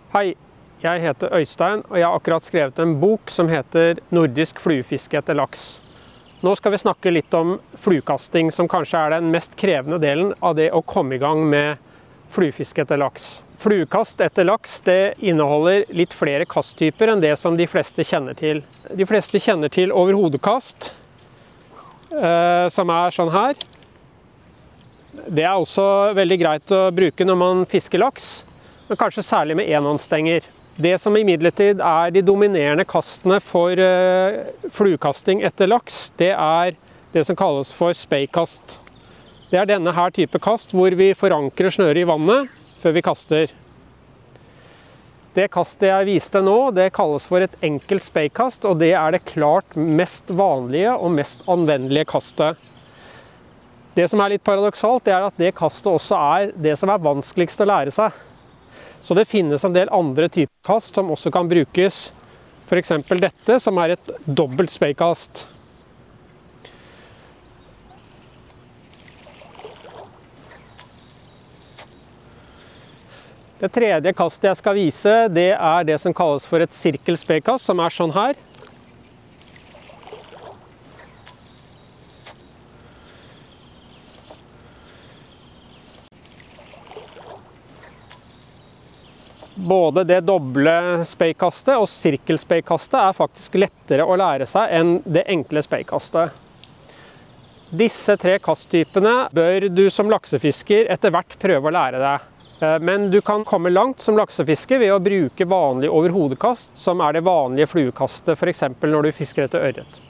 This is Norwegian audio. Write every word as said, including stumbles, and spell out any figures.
Hei, jeg heter Øystein, og jeg har akkurat skrevet en bok som heter Nordisk fluefiske etter laks. Nå skal vi snakke litt om fluekasting, som kanskje er den mest krevende delen av det å komme i gang med fluefiske etter laks. Fluekast etter laks det inneholder litt flere kasttyper enn det som de fleste kjenner til. De fleste kjenner til overhodekast, eh, som er sånn her. Det er også veldig greit å bruke når man fisker laks, men kanskje særlig med enhåndsstenger. Det som imidlertid er de dominerende kastene for uh, fluekasting etter laks, det er det som kalles for speikast. Det er denne her type kast hvor vi forankrer snøret i vannet før vi kaster. Det kastet jeg viste nå, det kalles for et enkelt speikast, og det er det klart mest vanlige og mest anvendelige kastet. Det som er litt paradoksalt, det er at det kastet også er det som er vanskeligst å lære seg. Så det finnes en del andre typer kast som også kan brukes. For eksempel dette, som er et dobbelt speikast. Det tredje kastet jeg skal vise, det er det som kalles for et sirkelspeikast, som er sånn her. Både det doble speikastet og sirkelspeikastet er faktisk lettere å lære seg enn det enkle speikastet. Disse tre kasttypene bør du som laksefisker etter hvert prøve å lære deg. Men du kan komme langt som laksefisker ved å bruke vanlig overhodekast, som er det vanlige fluekastet, for eksempel når du fisker etter ørret.